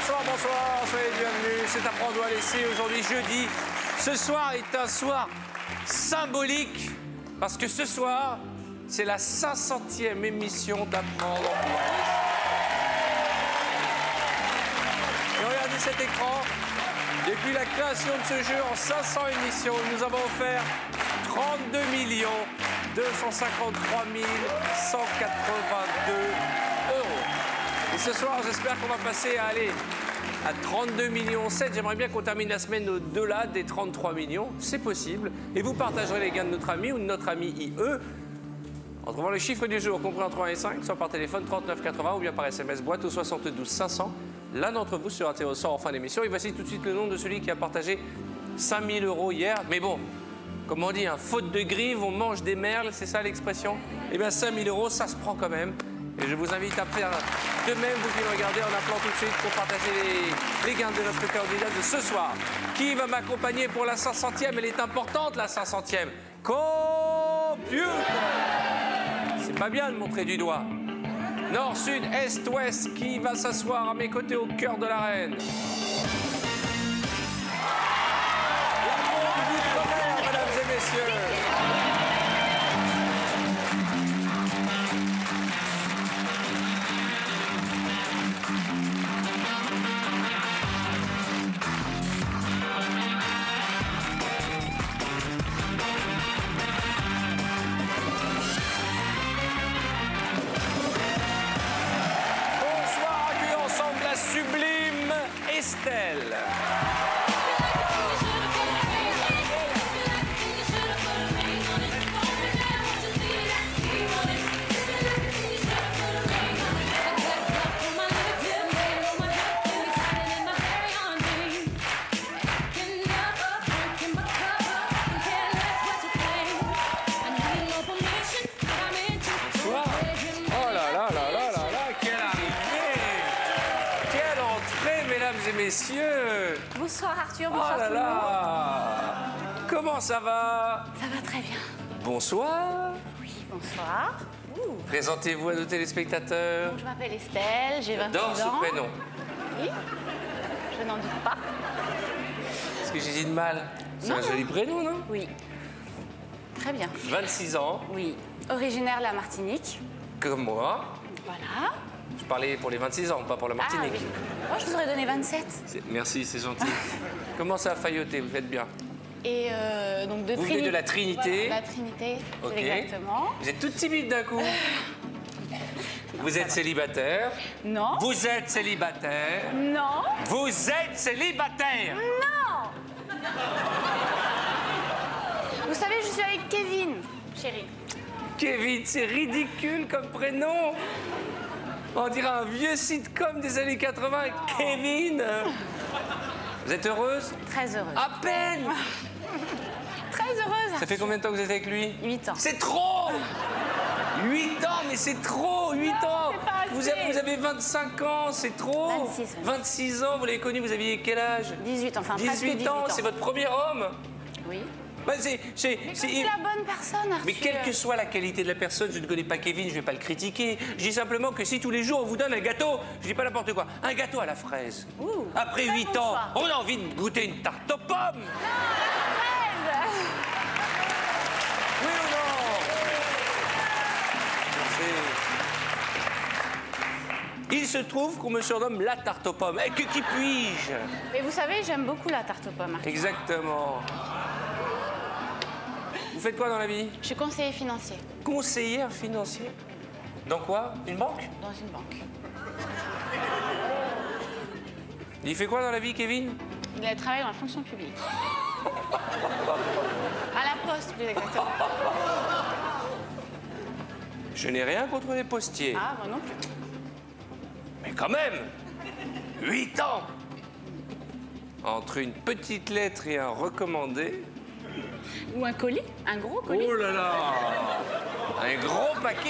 Bonsoir, bonsoir, soyez les bienvenus. C'est Apprendre à laisser aujourd'hui jeudi. Ce soir est un soir symbolique parce que ce soir, c'est la 500e émission d'Apprendre à laisser. Et regardez cet écran. Depuis la création de ce jeu en 500 émissions, nous avons offert 32 253 182 €. Et ce soir, j'espère qu'on va passer à 32 millions 7. J'aimerais bien qu'on termine la semaine au-delà des 33 millions. C'est possible. Et vous partagerez les gains de notre ami ou de notre ami IE en trouvant le chiffre du jour, compris entre 1 et 5, soit par téléphone 3980 ou bien par SMS boîte au 72 500. L'un d'entre vous sera tiré au sort en fin d'émission. Et voici tout de suite le nom de celui qui a partagé 5 000 € hier. Mais bon, comme on dit, hein, faute de grive, on mange des merles, c'est ça l'expression? Eh bien, 5 000 €, ça se prend quand même. Et je vous invite à faire de même, vous qui me regardez, en appelant tout de suite pour partager les gains de notre candidat de ce soir. Qui va m'accompagner pour la 500e? Elle est importante, la 500e. Computer! C'est pas bien de montrer du doigt. Nord, sud, est, ouest, qui va s'asseoir à mes côtés au cœur de l'arène? La bombe d'outre-mer, mesdames et messieurs. Sublime Estelle. Messieurs. Bonsoir Arthur, bonsoir oh là tout le monde. Là. Comment ça va? Ça va très bien. Bonsoir. Oui, bonsoir. Présentez-vous à nos téléspectateurs. Donc, je m'appelle Estelle, j'ai 26 ans. J'adore ce prénom. Oui, je n'en doute pas. Est-ce que j'ai dit de mal? C'est un joli prénom, non? Oui. Très bien. 26 ans. Oui. Originaire de la Martinique. Comme moi. Voilà. Je parlais pour les 26 ans, pas pour la Martinique. Ah, oui. Moi, je vous aurais donné 27. Merci, c'est gentil. Comment ça a failloté? Vous faites bien. Et donc de vous venez de la Trinité. Voilà, la Trinité, okay. Exactement. Vous êtes toute timide d'un coup. Vous êtes célibataire. Non. Vous êtes célibataire. Non. Vous êtes célibataire. Non. Vous savez, je suis avec Kevin, chérie. Kevin, c'est ridicule comme prénom. On dirait un vieux sitcom des années 80 avec Kevin. Vous êtes heureuse? Très heureuse. À peine. Très heureuse. Ça fait combien de temps que vous êtes avec lui? 8 ans. C'est trop. 8 ans, mais c'est trop. 8 ans. Vous avez 25 ans, c'est trop. 26. 26 ans, vous l'avez connu, vous aviez quel âge? 18, enfin 18 presque 18 ans. C'est votre premier homme? Oui. Bah, c'est la bonne personne, Arthur. Mais quelle que soit la qualité de la personne, je ne connais pas Kevin, je ne vais pas le critiquer. Je dis simplement que si tous les jours on vous donne un gâteau, je dis pas n'importe quoi, un gâteau à la fraise. Ouh, après 8 ans, on a envie de goûter une tarte aux pommes. Non, à la fraise. Oui ou non? Il se trouve qu'on me surnomme la tarte aux pommes. Et qui puis-je? Mais vous savez, j'aime beaucoup la tarte aux pommes, Arthur. Exactement. Vous faites quoi dans la vie? Je suis conseiller financier. Conseillère financier? Dans quoi? Une banque? Dans une banque. Il fait quoi dans la vie, Kevin? Il travaille dans la fonction publique. À la poste, plus exactement. Je n'ai rien contre les postiers. Ah, moi non plus. Mais quand même 8 ans! Entre une petite lettre et un recommandé... Ou un colis, un gros colis. Oh là là! Un gros paquet!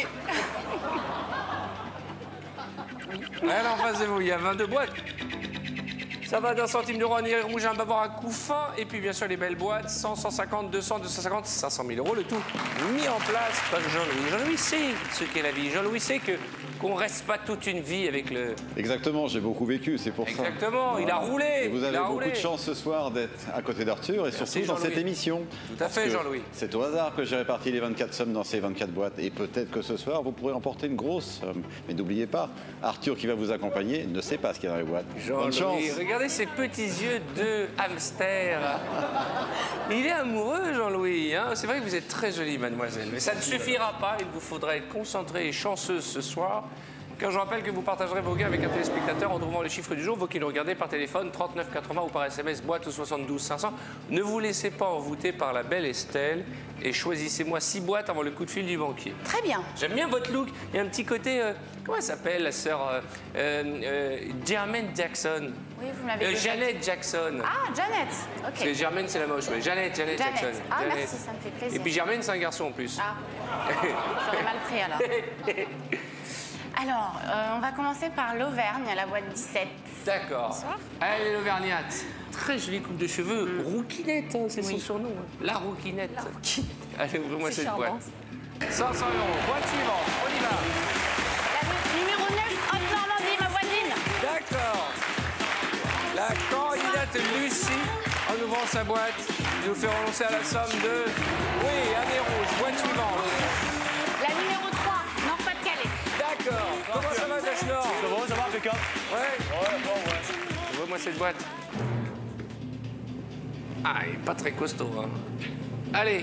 Alors, en face de vous, il y a 22 boîtes. Ça va d'un centime d'euro, un iris rouge, un bavard à coup fin. Et puis bien sûr les belles boîtes, 100, 150, 200, 250, 500 000 euros. Le tout mis en place par Jean-Louis. Jean-Louis sait ce qu'est la vie. Jean-Louis sait qu'on ne reste pas toute une vie avec le... Exactement, j'ai beaucoup vécu, c'est pour ça. Exactement, il a roulé. Et vous avez beaucoup de chance ce soir d'être à côté d'Arthur et surtout dans cette émission. Tout à fait, Jean-Louis. C'est au hasard que j'ai réparti les 24 sommes dans ces 24 boîtes. Et peut-être que ce soir, vous pourrez remporter une grosse somme. Mais n'oubliez pas, Arthur qui va vous accompagner ne sait pas ce qu'il y a dans les boîtes. Bonne chance. Regardez ces petits yeux de hamster. Il est amoureux, Jean-Louis. Hein, c'est vrai que vous êtes très jolie, mademoiselle. Mais ça ne suffira pas. Il vous faudra être concentré et chanceuse ce soir. Car je rappelle que vous partagerez vos gains avec un téléspectateur en trouvant le chiffre du jour, vous qui nous regardez par téléphone, 39 80 ou par SMS, boîte ou 72 500. Ne vous laissez pas envoûter par la belle Estelle et choisissez-moi 6 boîtes avant le coup de fil du banquier. Très bien. J'aime bien votre look. Il y a un petit côté, comment elle s'appelle, la sœur Jermaine Jackson. Oui, vous m'avez dit. Janet Jackson. Ah, Janet. Ok. Parce que Germaine, c'est la moche. Ouais. Janet Jackson. Ah, Janet. merci, ça me fait plaisir. Et puis Germaine, c'est un garçon en plus. Ah, j'aurais mal pris alors. Alors, on va commencer par l'Auvergne, à la boîte 17. D'accord. Bonsoir. Allez, l'Auvergnate. Très jolie coupe de cheveux. Rouquinette, hein, c'est son surnom. Hein. La Rouquinette. La Rouquinette. Allez, ouvrez-moi cette charmant. boîte. 500 €. Boîte suivante. On y va. La numéro 9, Haute-Normandie, ma voisine. D'accord. La candidate Lucie, en ouvrant sa boîte, nous fait renoncer à la somme de... Oui, un nez rouge. Boîte suivante. La numéro 3, Nord-Pas-de-Calais. D'accord. Comment ça va, Dachnor? Ça va, impeccable. Ouais. Ouvre-moi cette boîte. Ah, il est pas très costaud, hein. Allez.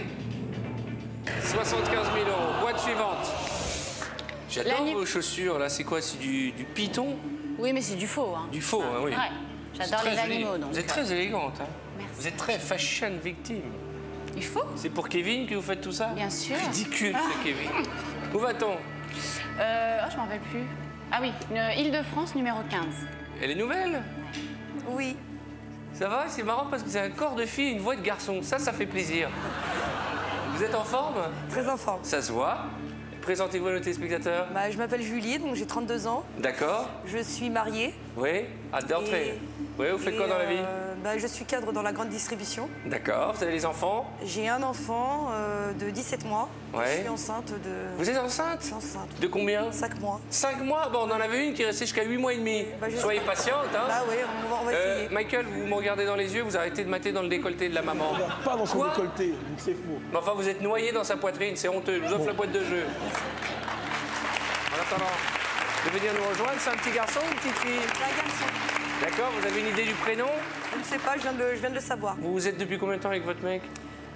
75 000 €. Boîte suivante. J'adore vos chaussures, là. C'est quoi? C'est du python? Oui, mais c'est du faux. Hein. Du faux, hein, oui. Ouais. J'adore C'est les très joli. animaux. Donc. Vous êtes très élégante, hein. Merci. Vous êtes très fashion victime. Il faut? C'est pour Kevin que vous faites tout ça? Bien sûr. Ridicule, ce Kevin. Où va-t-on? Oh, je m'en rappelle plus. Ah oui, Île-de-France, numéro 15. Elle est nouvelle? Oui. Ça va? C'est marrant parce que c'est un corps de fille et une voix de garçon. Ça fait plaisir. Vous êtes en forme? Très en forme. Ça se voit. Présentez-vous à nos téléspectateurs. Bah, je m'appelle Julie, donc j'ai 32 ans. D'accord. Je suis mariée. Oui, hâte d'entrer. Oui, vous faites quoi dans la vie? Je suis cadre dans la grande distribution. D'accord, vous avez les enfants? J'ai un enfant de 17 mois. Ouais. Je suis enceinte de... Vous êtes enceinte? Je suis enceinte. De combien? 5 mois. 5 mois? Bon, on en avait une qui est restée jusqu'à 8 mois et demi. Soyez patiente, hein. Bah oui, on va essayer. Michael, vous me regardez dans les yeux, vous arrêtez de mater dans le décolleté de la maman. Pas dans son Quoi? décolleté, donc c'est faux. Mais enfin, vous êtes noyé dans sa poitrine, c'est honteux. Je vous offre la boîte de jeu. En attendant de venir nous rejoindre, c'est un petit garçon ou une petite fille? C'est un garçon. D'accord, vous avez une idée du prénom? Je ne sais pas, je viens de le savoir. Vous êtes depuis combien de temps avec votre mec?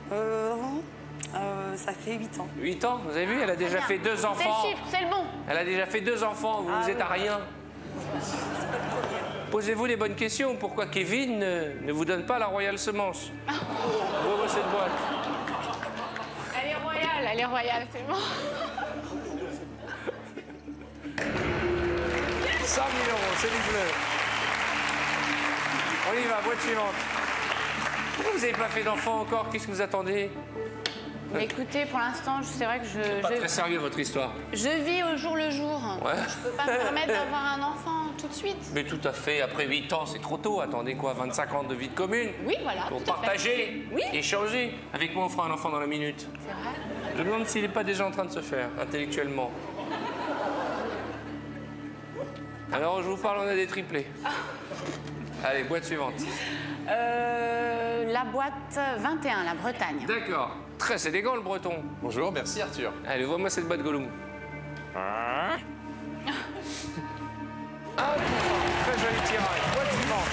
Ça fait 8 ans. 8 ans, vous avez vu, elle a déjà fait 2 enfants. C'est le chiffre, c'est le bon. Elle a déjà fait 2 enfants, vous êtes à rien. Posez-vous les bonnes questions. Pourquoi Kevin ne vous donne pas la royale semence? Ouvrez cette boîte. Elle est royale, c'est bon. 100 000 €, c'est du bleu. On y va, boîte suivante. Pourquoi vous n'avez pas fait d'enfant encore? Qu'est-ce que vous attendez? Mais écoutez, pour l'instant, c'est vrai que Pas très sérieux votre histoire. je vis au jour le jour. Ouais. Je peux pas me permettre d'avoir un enfant tout de suite. Mais tout à fait, après 8 ans, c'est trop tôt. Attendez quoi, 25 ans de vie de commune? Oui, voilà. Pour tout à fait. partager, Oui. échanger. Avec moi, on fera un enfant dans la minute. C'est vrai. Je me demande s'il n'est pas déjà en train de se faire, intellectuellement. Alors, je vous parle, on a des triplés. Allez, boîte suivante. La boîte 21, la Bretagne. D'accord. Très élégant, le breton. Bonjour, merci Arthur. Allez, vois-moi cette boîte Gollum. Très joli tirage. Boîte suivante.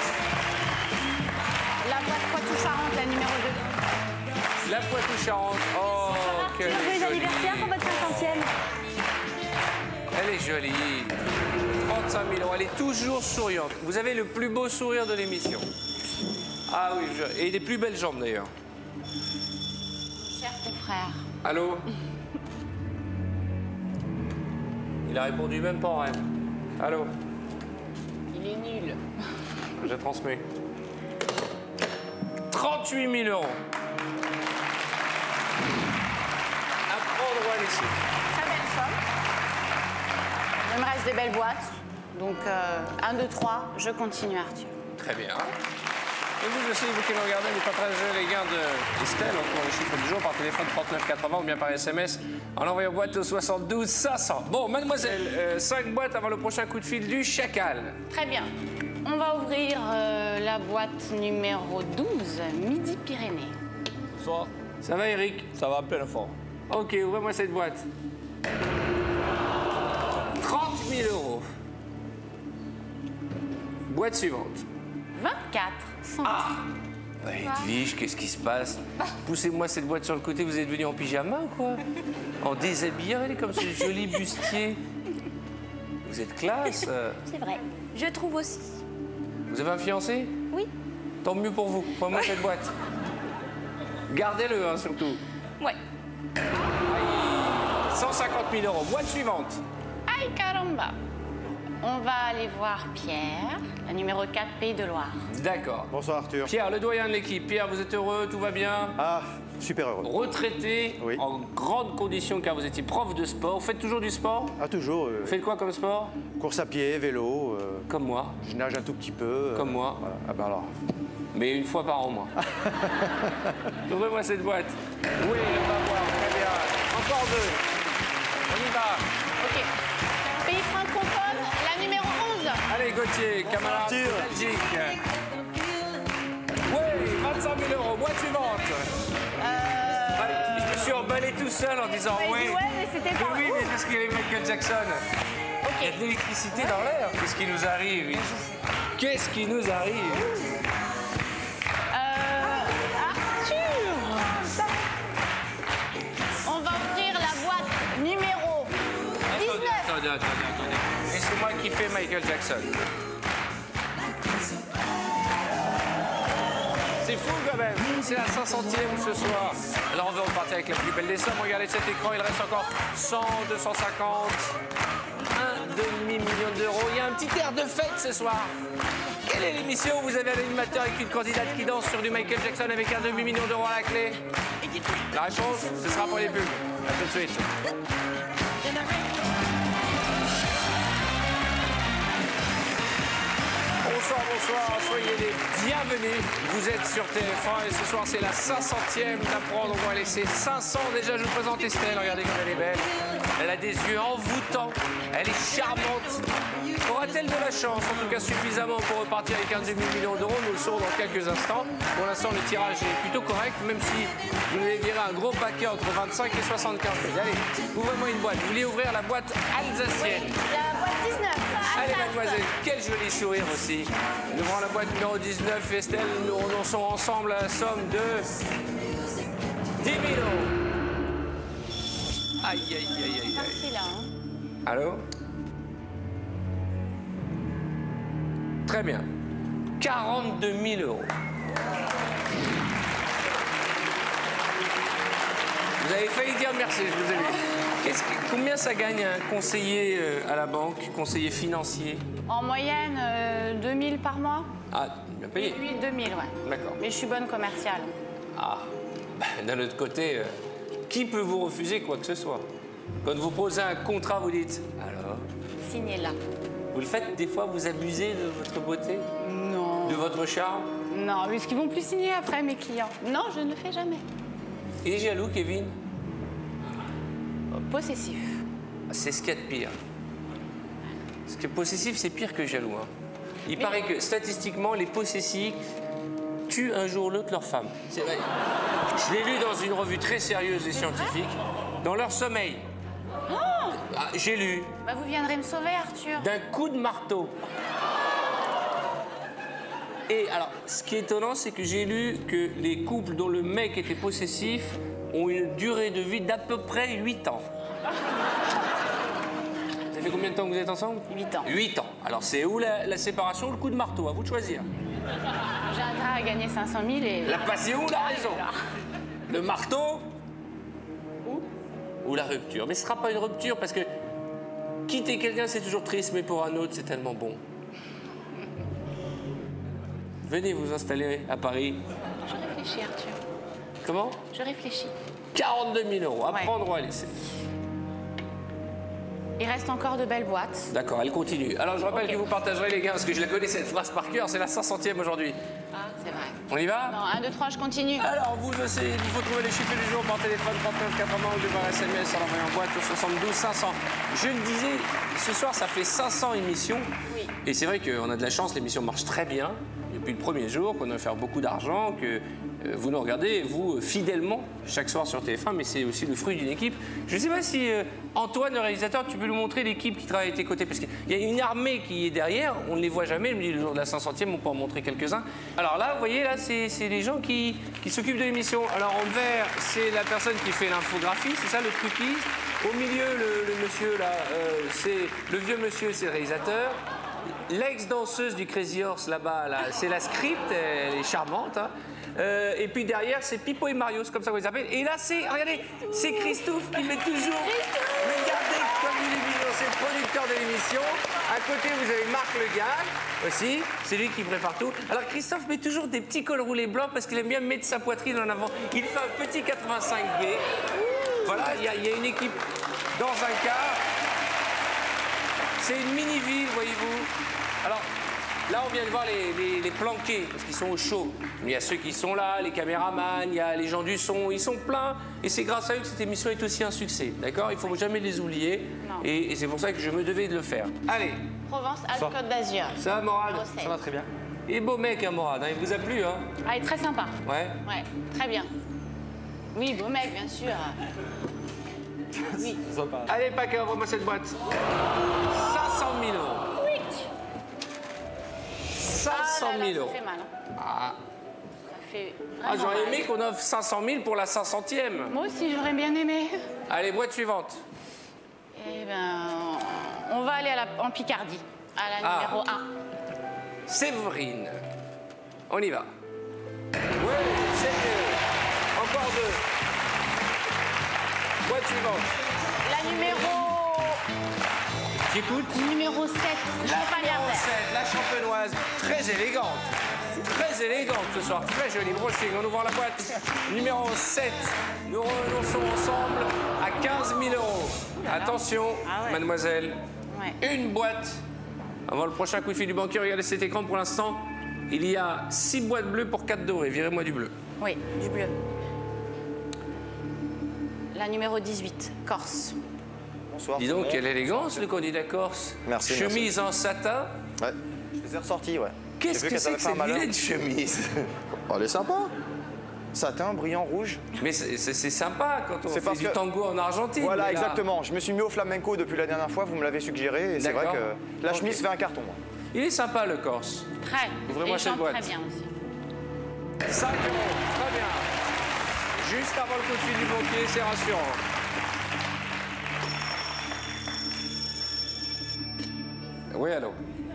La boîte Poitou-Charentes, la numéro 2. La Poitou-Charentes. Oh, quelle est jolie. pour votre 500e. Elle est jolie. 35 000 €. Elle est toujours souriante. Vous avez le plus beau sourire de l'émission. Ah oui, et les plus belles jambes d'ailleurs. Cher confrère. Allô? Il a répondu même pas en rêve. Allô? Il est nul. Je transmets. 38 000 €. À prendre ou à laisser. Très belle somme. Il me reste des belles boîtes. Donc, 1, 2, 3, je continue, Arthur. Très bien. Et vous aussi, vous qui nous regardez, vous partagez les gains de Estelle, encore les chiffres du jour, par téléphone 3980 ou bien par SMS, en envoyant boîte au 72 500. Bon, mademoiselle, 5 boîtes avant le prochain coup de fil du Chacal. Très bien. On va ouvrir la boîte numéro 12, Midi-Pyrénées. Bonsoir. Ça va, Eric? Ça va, plein de fort. Ok, ouvrez-moi cette boîte. 30 000 €. Boîte suivante. 24 centimes. Edwige, qu'est-ce qui se passe? Poussez-moi cette boîte sur le côté, vous êtes venu en pyjama ou quoi? En déshabillé, elle est comme ce joli bustier. Vous êtes classe. C'est vrai. Je trouve aussi. Vous avez un fiancé? Oui. Tant mieux pour vous. Prenez-moi cette boîte. Gardez-le, hein, surtout. Ouais. 150 000 €. Boîte suivante. Aïe caramba. On va aller voir Pierre, la numéro 4, Pays de Loire. D'accord. Bonsoir Arthur. Pierre, le doyen de l'équipe. Pierre, vous êtes heureux? Tout va bien? Ah, super heureux. Retraité, Oui. en grande condition car vous étiez prof de sport. Vous faites toujours du sport? Ah, toujours. Vous faites quoi comme sport? Course à pied, vélo, Comme moi. je nage un tout petit peu. Comme moi. Voilà. Ah ben alors. Mais une fois par an, moi. Ouvrez-moi cette boîte. Oui, on va voir. Très bien. Encore deux. On y va. Ok. Pays francophone, la numéro 11. Allez, Gauthier, camarade de Arthur. Belgique. Oui, 25 000 €. Boîte suivante. Je me suis emballé tout seul en disant Ouais, oui. mais c'était pas Oui, vous. mais parce qu'il y avait Michael Jackson. Il y a de l'électricité dans l'air. Qu'est-ce qui nous arrive? Qu'est-ce qui nous arrive? Arthur. On va ouvrir la boîte numéro 19. Attendez. Et c'est moi qui fais Michael Jackson. C'est fou quand même. C'est la 500e ce soir. Alors on va repartir avec la plus belle des sommes. Regardez cet écran, il reste encore 100, 250, un demi-million d'euros. Il y a un petit air de fête ce soir. Quelle est l'émission où vous avez un animateur avec une candidate qui danse sur du Michael Jackson avec un demi-million d'euros à la clé? La réponse, ce sera pour les pubs. A tout de suite. Bonsoir, soyez les bienvenus. Vous êtes sur TF1 et ce soir c'est la 500e d'apprendre. On va laisser 500. Déjà, je vous présente Estelle. Regardez comme elle est belle. Elle a des yeux envoûtants. Elle est charmante. Aura-t-elle de la chance? En tout cas, suffisamment pour repartir avec un demi-million d'euros. Nous le saurons dans quelques instants. Pour l'instant, le tirage est plutôt correct, même si vous allez virer un gros paquet entre 25 et 75 000. Allez, ouvrez-moi une boîte. Vous voulez ouvrir la boîte alsacienne? La boîte 19. Allez, Alsace. mademoiselle, quel joli sourire aussi. Nous ouvrons la boîte numéro 19. Estelle, nous renonçons ensemble à la somme de 10 000 €. Aïe. Parti là. Hein. Allô? Très bien. 42 000 €. Vous avez failli dire merci, je vous ai vu. Combien ça gagne un conseiller à la banque, conseiller financier? En moyenne, 2000 par mois. Ah, bien payé. 2000, ouais. D'accord. Mais je suis bonne commerciale. Ah, d'un autre côté, qui peut vous refuser quoi que ce soit? Quand vous posez un contrat, vous dites alors? Signez là. Vous le faites des fois, vous abusez de votre beauté? Non. De votre charme? Non, parce qu'ils vont plus signer après, mes clients. Non, je ne le fais jamais. Il est jaloux, Kevin? Possessif. C'est ce qu'il y a de pire. Parce que possessif, c'est pire que jaloux. Hein. Il paraît que statistiquement, les possessifs tuent un jour ou l'autre leur femme. C'est vrai. Je l'ai lu dans une revue très sérieuse et scientifique. Dans leur sommeil. Ah, j'ai lu. Bah, vous viendrez me sauver, Arthur. D'un coup de marteau. Et alors, ce qui est étonnant, c'est que j'ai lu que les couples dont le mec était possessif ont une durée de vie d'à peu près 8 ans. Ça fait combien de temps que vous êtes ensemble? 8 ans. 8 ans. Alors, c'est où la séparation ou le coup de marteau? À vous de choisir. J'ai intérêt à gagner 500 000 et... La passion ou la raison? Le marteau ou la rupture? Mais ce ne sera pas une rupture parce que quitter quelqu'un, c'est toujours triste, mais pour un autre, c'est tellement bon. Venez vous installer à Paris. Je réfléchis, Arthur. Comment? Je réfléchis. 42 000 €. À Ouais. prendre ou à laisser. Il reste encore de belles boîtes. D'accord, elle continue. Alors je rappelle Ok. que vous partagerez les gains, parce que je la connais cette phrase par cœur, c'est la 500e aujourd'hui. Ah, c'est vrai. On y va? Non, 1, 2, 3, je continue. Alors vous aussi, il faut trouver les chiffres du jour par téléphone 39 80 ou par SMS en envoyant boîte au 72 500. Je le disais, ce soir ça fait 500 émissions. Oui. Et c'est vrai qu'on a de la chance, l'émission marche très bien. Depuis le premier jour, qu'on a fait beaucoup d'argent, que vous nous regardez, vous, fidèlement, chaque soir sur TF1, mais c'est aussi le fruit d'une équipe. Je ne sais pas si Antoine, le réalisateur, tu peux nous montrer l'équipe qui travaille à tes côtés, parce qu'il y a une armée qui est derrière, on ne les voit jamais, mais le jour de la 500e, on peut en montrer quelques-uns. Alors là, vous voyez, là, c'est les gens qui s'occupent de l'émission. Alors en vert, c'est la personne qui fait l'infographie, c'est ça, le truquiste. Au milieu, le monsieur, là, c'est le vieux monsieur, c'est le réalisateur. L'ex-danseuse du Crazy Horse là-bas, là, c'est la script, elle est charmante. Hein. Et puis derrière, c'est Pipo et Mario, c'est comme ça qu'on les appelle. Et là, regardez, c'est Christophe qui met toujours. Regardez comme il est mignon, c'est le producteur de l'émission. À côté, vous avez Marc Le Gall aussi, c'est lui qui prépare tout. Alors Christophe met toujours des petits cols roulés blancs parce qu'il aime bien mettre sa poitrine en avant. Il fait un petit 85B. Voilà, il y a une équipe dans un quart. C'est une mini-ville, voyez-vous. Alors, là, on vient de voir les planqués, parce qu'ils sont au chaud. Mais il y a ceux qui sont là, les caméramans, il y a les gens du son, ils sont pleins. Et c'est grâce à eux que cette émission est aussi un succès, d'accord? Il ne faut jamais les oublier. Non. Et c'est pour ça que je me devais de le faire. Allez, Provence, Alpes, Côte d'Azur. ça va, Morad? Bruxelles. Ça va très bien. Il est beau mec, hein, Morad, hein, il vous a plu, hein? Ah, il est très sympa. Ouais. Ouais, très bien. Oui, beau mec, bien sûr. Oui. Sympa. Allez, Paca, envoie-moi cette boîte. 500 000 euros. Oui. 500 Ah là là, 000 euros. Ça fait mal. Hein. Ah, Ça fait ah, vraiment j'aurais mal. aimé qu'on offre 500 000 pour la 500e. Moi aussi, j'aurais bien aimé. Allez, boîte suivante. Eh ben, on va aller en Picardie, à la Ah. numéro 1. Séverine. On y va. Oui, c'est mieux. Encore deux. Boîte suivante. La Qui coûte numéro 7. La numéro 7, la champenoise. Très élégante. Très élégante ce soir. Très jolie broching. On ouvre la boîte. Numéro 7. Nous renonçons ensemble à 15 000 euros. Attention, Ah ouais. mademoiselle. Ouais. Une boîte. Avant le prochain coup de fil du banquier, regardez cet écran pour l'instant. Il y a 6 boîtes bleues pour 4 dorés. Virez-moi du bleu. Oui, du bleu. La numéro 18, Corse. Bonsoir. Dis donc, quelle élégance le candidat corse. Merci, Chemise en satin. Ouais, je les ai ressortis, ouais. Qu'est-ce J'ai vu que c'est ça que avait fait un cette malheur. vilaine chemise? Oh, elle est sympa. Satin, brillant, rouge. Mais c'est sympa quand on C'est fait parce du que- tango en Argentine. Voilà, mais là- exactement. Je me suis mis au flamenco depuis la dernière fois, vous me l'avez suggéré, et c'est vrai D'accord. que la Ok. chemise fait un carton. Moi. Il est sympa le corse. Très. Ouvrez-moi Et cette chante boîte. très bien aussi. 5 euros, très bien. Juste avant le coup de fil du banquier, c'est rassurant. Oui, allô.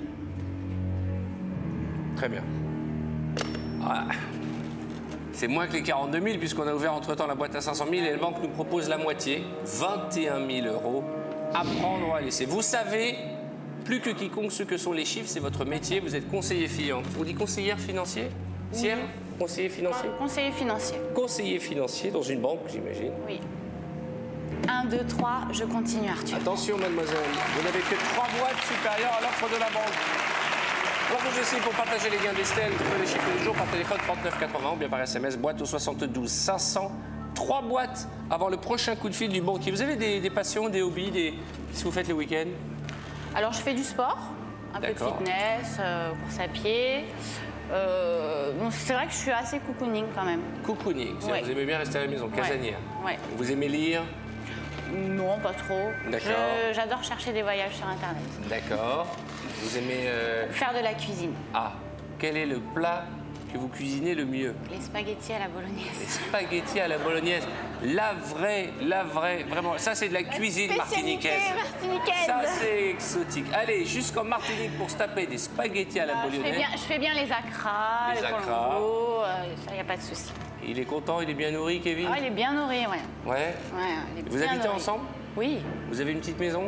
Très bien. Ah. C'est moins que les 42 000 puisqu'on a ouvert entre-temps la boîte à 500 000 et la banque nous propose la moitié, 21 000 euros à prendre ou à laisser. Vous savez, plus que quiconque, ce que sont les chiffres, c'est votre métier. Vous êtes conseiller financier. On dit conseillère financier? Sierre? Conseiller financier? Conseiller financier. Conseiller financier dans une banque, j'imagine. Oui. 1, 2, 3, je continue, Arthur. Attention, mademoiselle, vous n'avez que 3 boîtes supérieures à l'offre de la banque. Alors vous aussi, pour partager les gains d'Estelle, vous pouvez les chiffres du jour par téléphone 3980 ou bien par SMS, boîte au 72 500. 3 boîtes avant le prochain coup de fil du banquier. Vous avez des passions, des hobbies, qu'est-ce que vous faites les week-ends? Alors, je fais du sport, un peu de D'accord. fitness, course à pied. Bon, c'est vrai que je suis assez cocooning quand même. Cocooning, c'est-à-dire Ouais. vous aimez bien rester à la maison, casanière. Ouais. Vous aimez lire? Non, pas trop. D'accord. J'adore chercher des voyages sur Internet. D'accord. Vous aimez... Faire de la cuisine. Ah, quel est le plat que vous cuisinez le mieux? Les spaghettis à la Les bolognaise. spaghettis à la bolognaise. La vraie, vraiment. Ça, c'est de la cuisine Spécialité martiniquaise. Ça, c'est exotique. Allez, jusqu'en Martinique pour se taper des spaghettis à la Je bolognaise. fais bien les acras, Les les acras. colombos, ça, il n'y a pas de souci. Il est content, il est bien nourri, Kevin? Ah, il est bien nourri, ouais. Ouais. Ouais, il est Vous bien habitez nourri. ensemble? Oui. Vous avez une petite maison?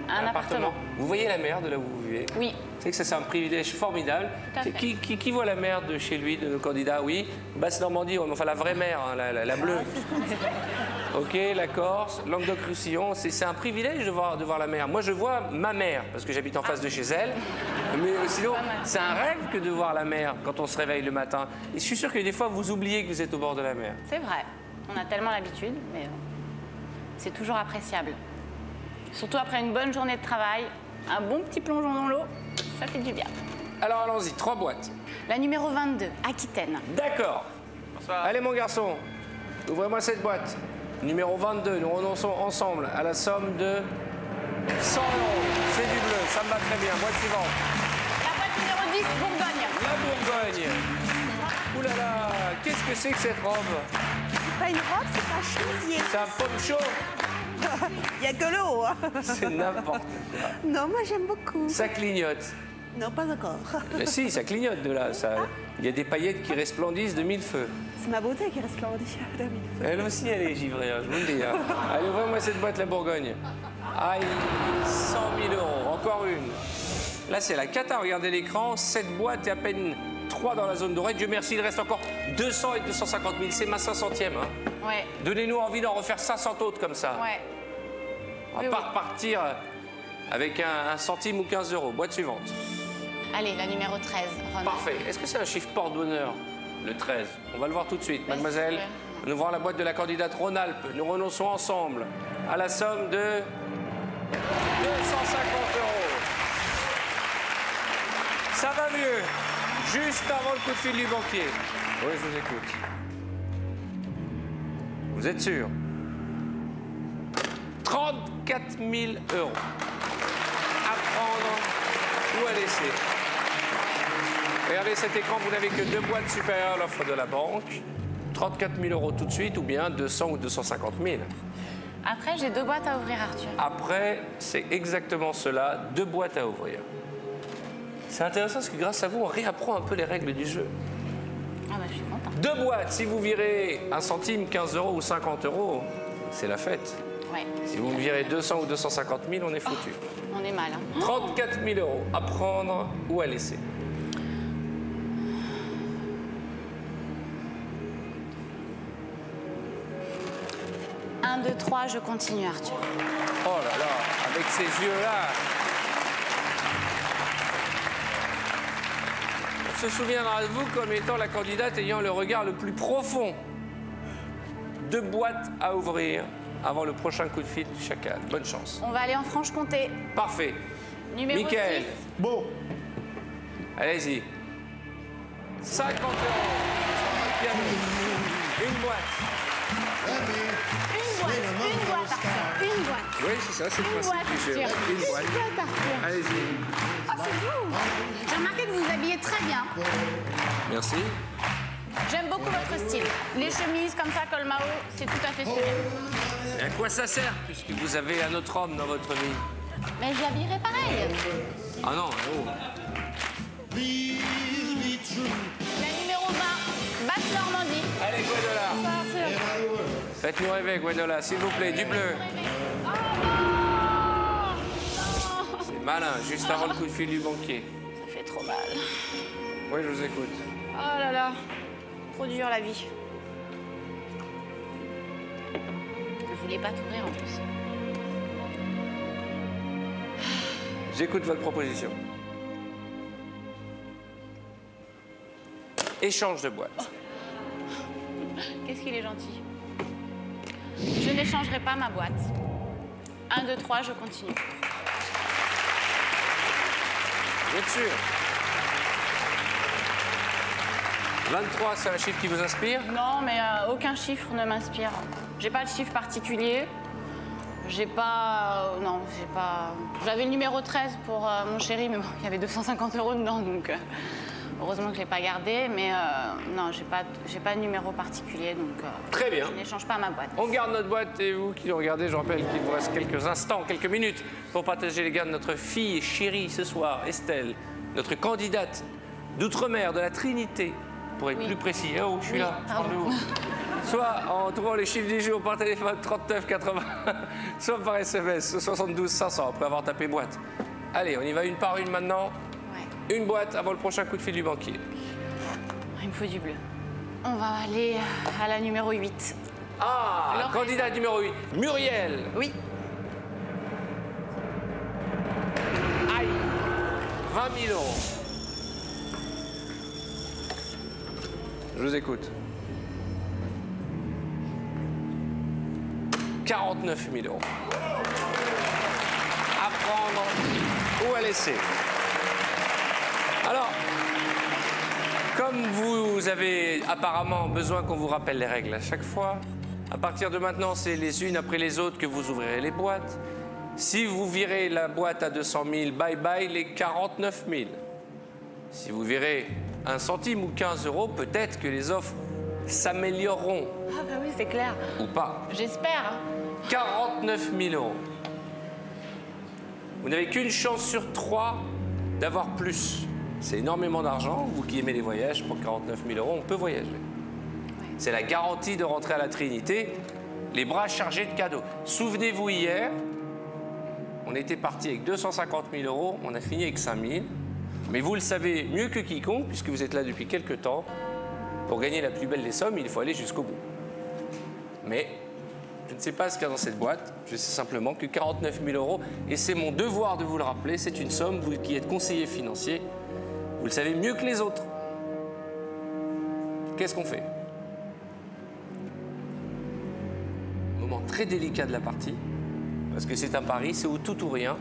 Un appartement. Vous voyez la mer de là où vous vivez? Oui. C'est que ça, c'est un privilège formidable. Tout à fait. Qui voit la mer de chez lui, de nos candidats? Oui. Basse-Normandie, enfin la vraie mer, hein, la bleue. Ok, la Corse, Languedoc-Roussillon, c'est un privilège de voir la mer. Moi, je vois ma mère, parce que j'habite en face de chez elle. Mais sinon, c'est un rêve que de voir la mer quand on se réveille le matin. Et je suis sûr que des fois, vous oubliez que vous êtes au bord de la mer. C'est vrai. On a tellement l'habitude, mais c'est toujours appréciable. Surtout après une bonne journée de travail, un bon petit plongeon dans l'eau, ça fait du bien. Alors allons-y, 3 boîtes. La numéro 22, Aquitaine. D'accord. Allez mon garçon, ouvrez-moi cette boîte. Numéro 22, nous renonçons ensemble à la somme de 100 €. C'est du bleu, ça me va très bien. Boîte suivante. La boîte numéro 10, Bourgogne. La Bourgogne. Ouh là là, qu'est-ce que c'est que cette robe? C'est pas une robe, c'est un chemisier. C'est un poncho. Il n'y a que le haut. Hein. C'est n'importe quoi. Non, moi j'aime beaucoup. Ça clignote. Non, pas encore. Mais si, ça clignote de là. Il y a des paillettes qui resplendissent de 1000 feux. C'est ma beauté qui resplendit de 1000 feux. Elle aussi, elle est givrée, hein, je vous le dis. Hein. Allez, ouvrez-moi cette boîte, la Bourgogne. Aïe, 100 000 €, encore une. Là, c'est la cata, regardez l'écran. 7 boîtes et à peine 3 dans la zone dorée. Dieu merci, il reste encore 200 et 250 000. C'est ma 500e. Hein. Ouais. Donnez-nous envie d'en refaire 500 autres comme ça. Ouais. On va pas repartir avec un centime ou 15 €. Boîte suivante. Allez, la numéro 13, Renaud. Parfait. Est-ce que c'est un chiffre porte-bonheur, le 13? On va le voir tout de suite. Mademoiselle, nous ouvrons la boîte de la candidate Rhône-Alpes. Nous renonçons ensemble à la somme de 250 €. Ça va mieux. Juste avant le coup de fil du banquier. Oui, je vous écoute. Vous êtes sûr? 34 000 €. À prendre ou à laisser. Regardez cet écran, vous n'avez que 2 boîtes supérieures à l'offre de la banque. 34 000 € tout de suite ou bien 200 ou 250 000. Après, j'ai 2 boîtes à ouvrir, Arthur. Après, c'est exactement cela, 2 boîtes à ouvrir. C'est intéressant parce que grâce à vous, on réapprend un peu les règles du jeu. Ah bah, je suis contente. 2 boîtes, si vous virez 1 centime, 15 € ou 50 €, c'est la fête. Ouais. Si vous virez 200 ou 250 000, on est foutu. On est mal. Hein. 34 000 € à prendre ou à laisser. Un, 2, 3, je continue, Arthur. Oh là là, avec ces yeux-là. On se souviendra de vous comme étant la candidate ayant le regard le plus profond. 2 boîtes à ouvrir avant le prochain coup de fil du chacal. Bonne chance. On va aller en Franche-Comté. Parfait. Numéro Mickaël. 6. Bon, Allez-y. 50 €. Piano. Une boîte. Une boîte, Arthur. Une boîte. Oui, c'est ça, c'est le Une principe boîte, du jeu. Arthur. Une boîte. Arthur. Allez-y. Ah, c'est vous. J'ai remarqué que vous vous habillez très bien. Merci. J'aime beaucoup votre style. Les chemises comme ça, col Mao, c'est tout à fait sublime. Et à quoi ça sert, puisque vous avez un autre homme dans votre vie? Mais je l'habillerai pareil. Ah non, oh. La numéro 20, Basse-Normandie. Allez, Gwendola. Arthur. Faites-nous rêver, Gwendola, s'il vous plaît, du bleu. C'est malin, juste avant le coup de fil du banquier. Ça fait trop mal. Oui, je vous écoute. Oh là là, trop dur la vie. Je voulais pas t'ouvrir en plus. J'écoute votre proposition. Échange de boîte. Qu'est-ce qu'il est gentil. Je n'échangerai pas ma boîte. 1, 2, 3, je continue. Vous êtes sûr? 23, c'est un chiffre qui vous inspire? Non, mais aucun chiffre ne m'inspire. J'ai pas de chiffre particulier. J'ai pas... non, j'ai pas... J'avais le numéro 13 pour mon chéri, mais bon, il y avait 250 € dedans, donc... heureusement que je l'ai pas gardé, mais non, j'ai pas de numéro particulier, donc... Très bien. Je n'échange pas ma boîte. On garde notre boîte et vous qui nous regardez, je rappelle qu'il vous reste quelques instants, quelques minutes pour partager les gardes de notre fille chérie ce soir, Estelle, notre candidate d'outre-mer, de la Trinité, pour être plus précis. Oh, je suis là, je parle de vous. soit en trouvant les chiffres du jour par téléphone 39 80, soit par SMS 72 500 après avoir tapé boîte. Allez, on y va une par une maintenant. Ouais. Une boîte avant le prochain coup de fil du banquier. Il me faut du bleu. On va aller à la numéro 8. Ah, Alors, candidat numéro 8, Muriel. Oui. Aïe, 20 000 euros. Je vous écoute. 49 000 euros. À prendre ou à laisser. Alors, comme vous avez apparemment besoin qu'on vous rappelle les règles à chaque fois, à partir de maintenant, c'est les unes après les autres que vous ouvrirez les boîtes. Si vous virez la boîte à 200 000, bye bye les 49 000. Si vous virez 1 centime ou 15 euros, peut-être que les offres s'amélioreront. Ah bah oui, c'est clair. Ou pas. J'espère. 49 000 euros. Vous n'avez qu'une chance sur 3 d'avoir plus. C'est énormément d'argent. Vous qui aimez les voyages, pour 49 000 euros, on peut voyager. C'est la garantie de rentrer à la Trinité, les bras chargés de cadeaux. Souvenez-vous, hier, on était parti avec 250 000 euros, on a fini avec 5 000. Mais vous le savez mieux que quiconque, puisque vous êtes là depuis quelques temps, pour gagner la plus belle des sommes, il faut aller jusqu'au bout. Mais je ne sais pas ce qu'il y a dans cette boîte, je sais simplement que 49 000 euros, et c'est mon devoir de vous le rappeler, c'est une somme, vous qui êtes conseiller financier, vous le savez mieux que les autres. Qu'est-ce qu'on fait? Moment très délicat de la partie, parce que c'est un pari, c'est au tout ou rien.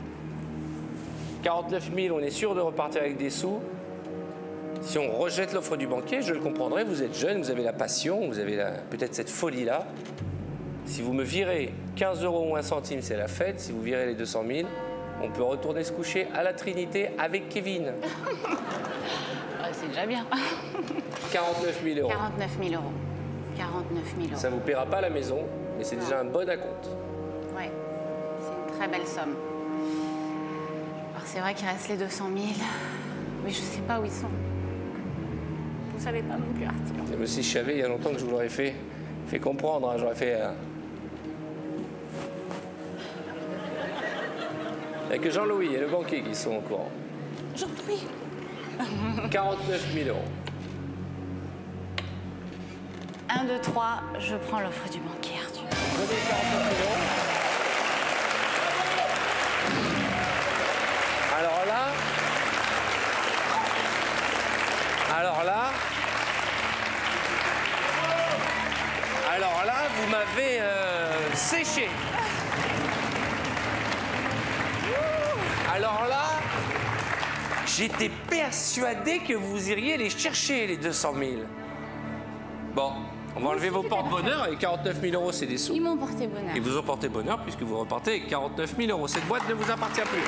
49 000, on est sûr de repartir avec des sous. Si on rejette l'offre du banquier, je le comprendrai, vous êtes jeune, vous avez la passion, vous avez peut-être cette folie-là. Si vous me virez 15 euros ou 1 centime, c'est la fête. Si vous virez les 200 000, on peut retourner se coucher à la Trinité avec Kevin. C'est déjà bien. 49 000 euros. 49 000 euros. 49 000 euros. Ça ne vous paiera pas la maison, mais c'est déjà un bon acompte. Ouais, c'est une très belle somme. Alors c'est vrai qu'il reste les 200 000, mais je sais pas où ils sont. Vous savez pas non plus, Arthur. Mais si je savais, il y a longtemps que je vous l'aurais fait comprendre. Hein. J'aurais fait... Il n'y a que Jean-Louis et le banquier qui sont au courant. Jean-Louis. 49 000 euros. 1, 2, 3, je prends l'offre du banquier, Arthur. Prenez 49 000 euros. Alors là, vous m'avez séché. Alors là, j'étais persuadé que vous iriez les chercher, les 200 000. Bon, on va enlever vos porte-bonheur et 49 000 euros, c'est des sous. Ils m'ont porté bonheur. Ils vous ont porté bonheur puisque vous repartez avec 49 000 euros. Cette boîte ne vous appartient plus.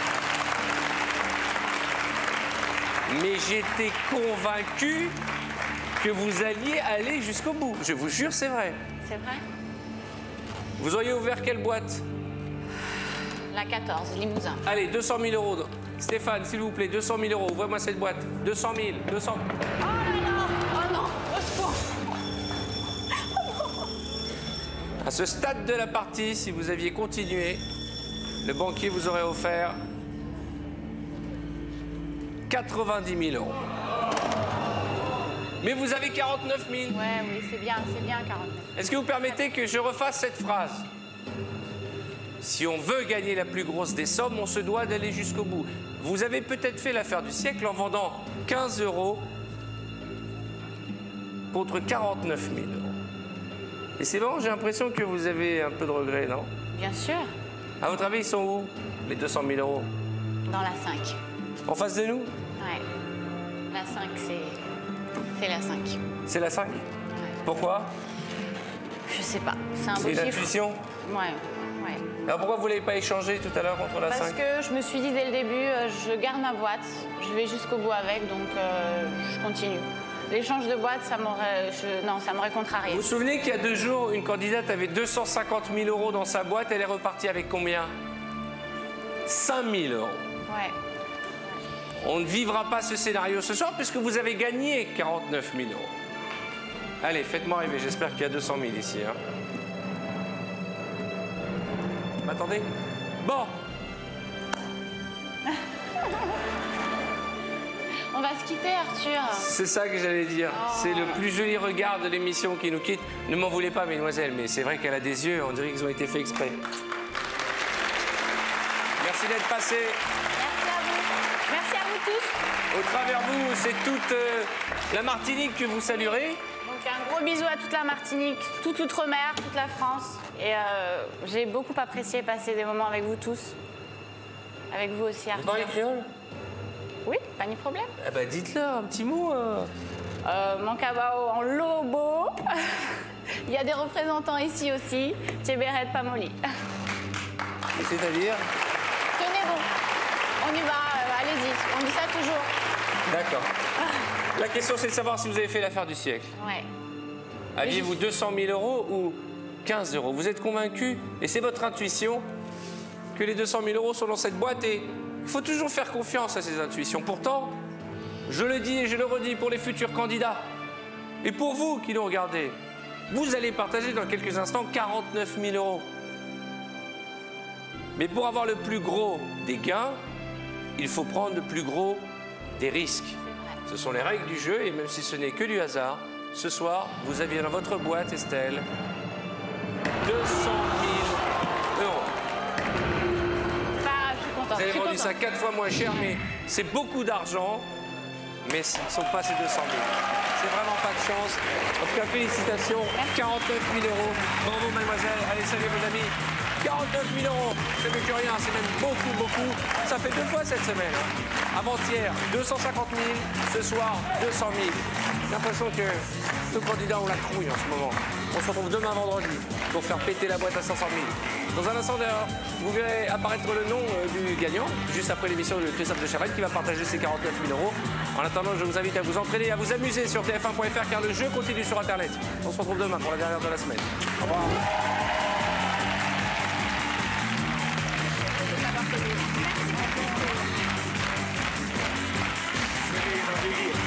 Mais j'étais convaincu que vous alliez aller jusqu'au bout. Je vous jure, c'est vrai. C'est vrai? Vous auriez ouvert quelle boîte? La 14, Limousin. Allez, 200 000 euros. Stéphane, s'il vous plaît, 200 000 euros. Ouvrez-moi cette boîte. 200 000, 200 000. Oh là là! Oh non! Au secours! À ce stade de la partie, si vous aviez continué, le banquier vous aurait offert 90 000 euros. Mais vous avez 49 000. Ouais, oui, c'est bien 49. Est-ce que vous permettez que je refasse cette phrase? Si on veut gagner la plus grosse des sommes, on se doit d'aller jusqu'au bout. Vous avez peut-être fait l'affaire du siècle en vendant 15 euros contre 49 000 euros. Et c'est bon, j'ai l'impression que vous avez un peu de regret, non? Bien sûr, À votre avis, ils sont où, les 200 000 euros? dans la 5. En face de nous? Ouais. La 5, c'est la 5. C'est la 5? Ouais. Pourquoi? Je sais pas, c'est un beau C'est une chiffre. intuition? Ouais, ouais. Alors pourquoi vous ne l'avez pas échangé tout à l'heure contre la 5? Parce que je me suis dit dès le début, je garde ma boîte, je vais jusqu'au bout avec, donc je continue. L'échange de boîte, ça m'aurait contrarié. Vous vous souvenez qu'il y a 2 jours, une candidate avait 250 000 euros dans sa boîte, elle est repartie avec combien? 5 000 euros. Ouais. On ne vivra pas ce scénario ce soir puisque vous avez gagné 49 000 euros. Allez, faites-moi rêver. J'espère qu'il y a 200 000 ici. Hein. M'attendez? Bon. On va se quitter, Arthur. C'est ça que j'allais dire. C'est le plus joli regard de l'émission qui nous quitte. Ne m'en voulez pas, mesdemoiselles, mais c'est vrai qu'elle a des yeux. On dirait qu'ils ont été faits exprès. Merci d'être passé. Merci à vous. Merci à vous tous. Au travers vous, c'est toute la Martinique que vous saluerez. Donc un gros bisou à toute la Martinique, toute l'outre-mer, toute la France. Et j'ai beaucoup apprécié passer des moments avec vous tous. Avec vous aussi, Vous Arthur. parlez créole? Oui, pas de problème. Eh ben, dites-leur un petit mot. Mon cabao en lobo. Il y a des représentants ici aussi. Tchéberet Pamoli. C'est-à-dire? Tenez bon. On y va, allez-y. On dit ça toujours. D'accord. La question, c'est de savoir si vous avez fait l'affaire du siècle. Ouais. Aviez-vous 200 000 euros ou 15 euros? Vous êtes convaincu, et c'est votre intuition, que les 200 000 euros sont dans cette boîte, et il faut toujours faire confiance à ces intuitions. Pourtant, je le dis et je le redis pour les futurs candidats, et pour vous qui nous regardez, vous allez partager dans quelques instants 49 000 euros. Mais pour avoir le plus gros des gains, il faut prendre le plus gros des risques. Ce sont les règles du jeu, et même si ce n'est que du hasard, ce soir, vous aviez dans votre boîte, Estelle, 200 000 euros. Bah, je suis contente. Vous avez Je suis vendu ça contente. 4 fois moins cher, mais c'est beaucoup d'argent, mais ce ne sont pas ces 200 000. C'est vraiment pas de chance. En tout cas, félicitations, 49 000 euros. Bravo, mademoiselle. Allez, salut vos amis. 49 000 euros, c'est mieux que rien, c'est même beaucoup, beaucoup. Ça fait 2 fois cette semaine. Hein. Avant-hier, 250 000, ce soir, 200 000. J'ai l'impression que nos candidats ont la trouille en ce moment. On se retrouve demain vendredi pour faire péter la boîte à 500 000. Dans un instant d'ailleurs, vous verrez apparaître le nom du gagnant, juste après l'émission de Christophe de Chavannes qui va partager ses 49 000 euros. En attendant, je vous invite à vous entraîner et à vous amuser sur tf1.fr car le jeu continue sur Internet. On se retrouve demain pour la dernière de la semaine. Au revoir. Merci beaucoup.